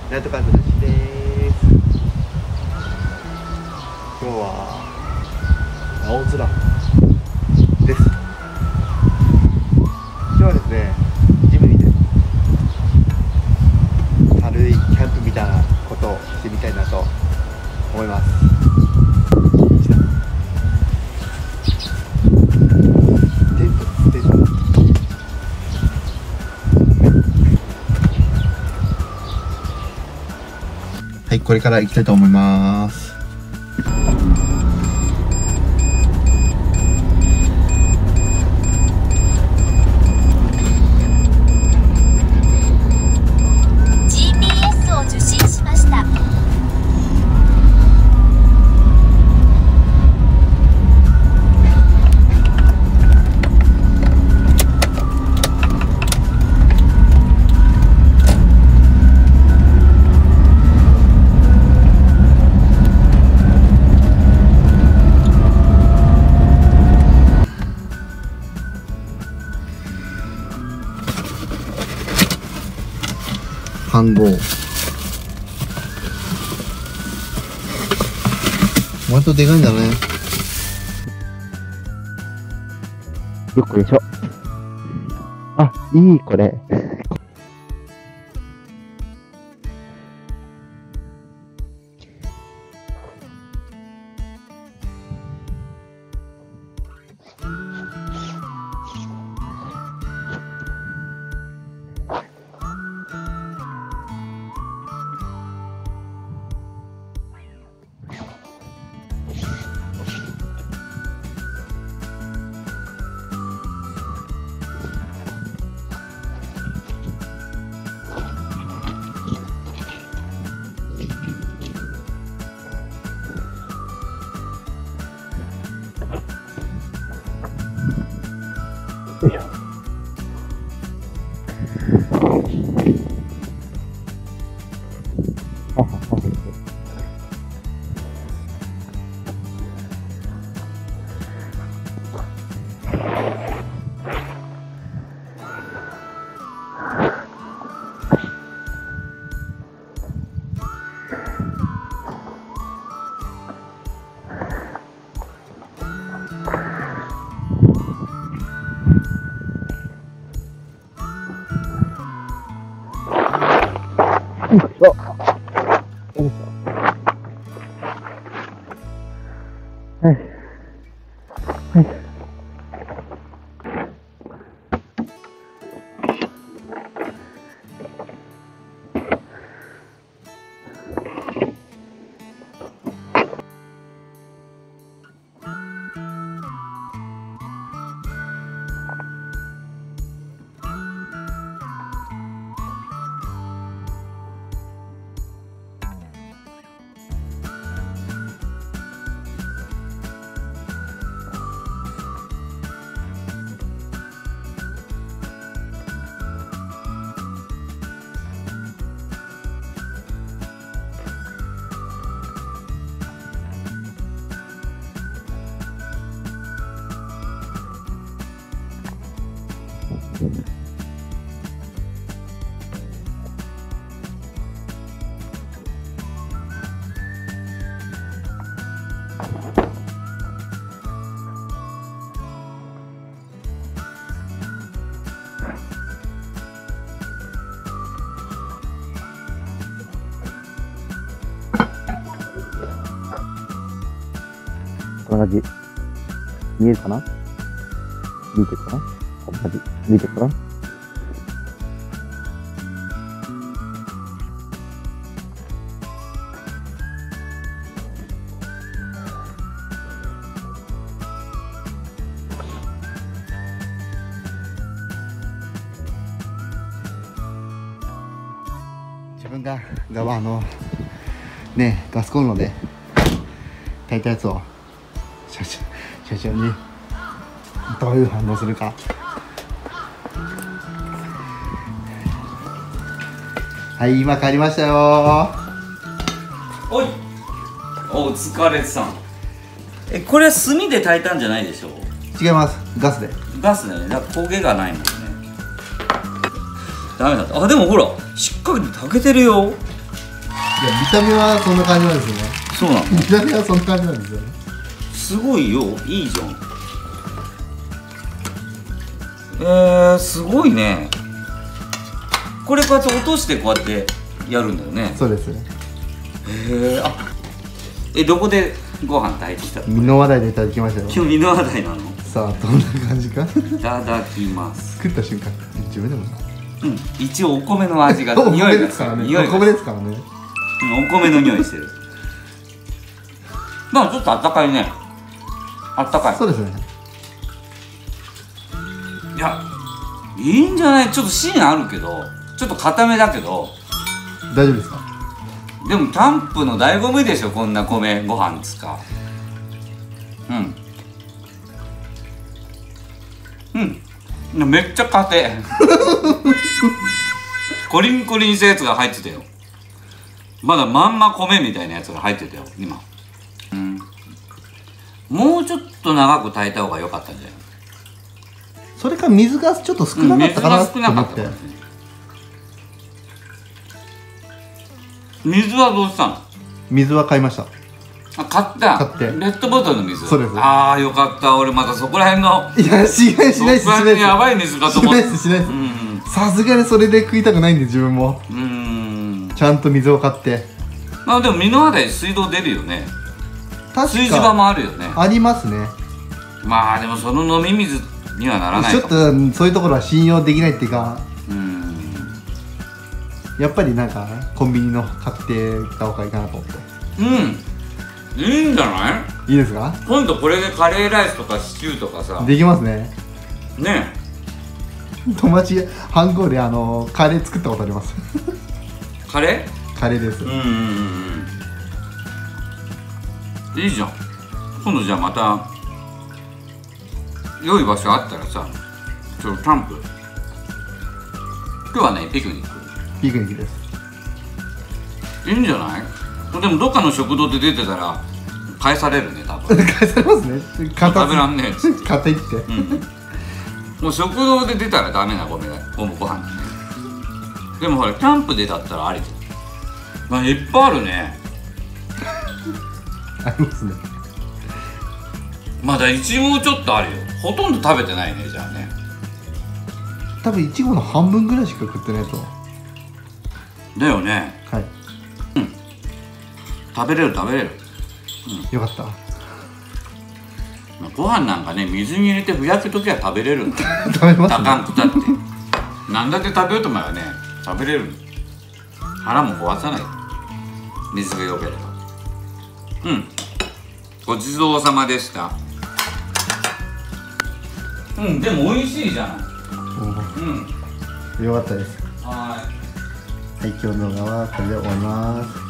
なんとかずるしです。今日は青空です。今日はですね、ジムにね、軽いキャンプみたいなことをしてみたいなと思います。はい、これから行きたいと思います。 GPS を受信しました。 飯盒。割とでかいんだね。よっこいしょ。あ、いいこれ。よいしょ。はい。はい。こんな感じ。見えるかな？見えてるかな？こんな感じ。見えてるかな？自分がね、ガスコンロで炊いたやつを社長にどういう反応するか。はい、今帰りましたよ。 おい、お疲れさん。これは炭で炊いたんじゃないでしょう？ 違います、ガスで。 ガスでね、だから焦げがないもんね。ダメだった。あ、でもほらしっかり炊けてるよ。 見た目はそんな感じなんですよね。 そうなの。 見た目はそんな感じなんですよね。 すごいよ、いいじゃん。すごいね。これこうやって落としてこうやってやるんだよね。 そうですね。 あ、どこでご飯炊いてきたの？ 身の話題でいただきましたよ。 今日身の話題なの？ さあどんな感じか。 いただきます。 食った瞬間自分でもな。 一応お米の味がお米匂いがですからね。 匂いがお米ですからね。 お米の匂いしてる。まあちょっとあったかいね。あったかい。 そうですね。 いや、いいんじゃない？ちょっと芯あるけど、ちょっと固めだけど。 大丈夫ですか？ でもキャンプの醍醐味でしょ、こんな米ご飯使う。めっちゃ硬い。コリンコリンしたやつが入ってたよ。まだまんま米みたいなやつが入ってたよ今。もうちょっと長く炊いた方が良かったんじゃない？ それか水がちょっと少なかったかなと思って。 水はどうしたの？ 水は買いました。 あ、買った。 買って。 ペットボトルの水。 そうです。 ああ、よかった。俺またそこら辺の。 いや、しないしないしない。 やばい水かと思って。 しないです。さすがにそれで食いたくないんで自分も。ちゃんと水を買って。 まあでも身の肌に水道出るよね。炊事場もあるよね。 ありますね。 まあでもその飲み水にはならない。 ちょっとそういうところは信用できないっていうか。やっぱりなんかコンビニの買ってた方がいいかなと思って。 いいんじゃない？ いいですか？ 今度これでカレーライスとかシチューとかさ。 できますね。 ねえ。友達ハンコでカレー作ったことあります。 カレー？カレーです。 いいじゃん。今度じゃあまた良い場所あったらさ、ちょっとキャンプ。今日はね、ピクニック。 ピクニックです。 いいんじゃない？でもどっかの食堂で出てたら返されるね、多分。 返されますね。 食べらんねえっつって。 買っていって。 もう食堂で出たらダメなご飯だね。でもほらキャンプでだったらありじゃん。まあいっぱいあるね。 ありますね。 まだいちごちょっとあるよ。ほとんど食べてないね、じゃあね。 多分いちごの半分ぐらいしか食ってないと。 だよね。 はい。 食べれる。 よかった。 ご飯なんかね、水に入れてふやくときは食べれるんだよ。 食べますね。 高くたって。なんだって食べようと思えばね、食べれる。腹も壊さない。水が良ければ。ごちそうさまでした。でも美味しいじゃん。 よかったです。 はい、 今日の動画はこれで終わります。